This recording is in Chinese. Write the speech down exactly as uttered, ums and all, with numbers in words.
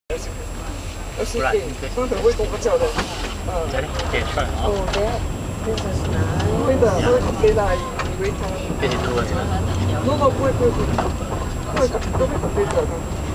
而且给他很会跺脚的，嗯。 这里点出来啊。 Oh, that this is nice. 会的，他会飞来，以为他。 这是多少钱？ no no 不会不会不会，会都会飞的。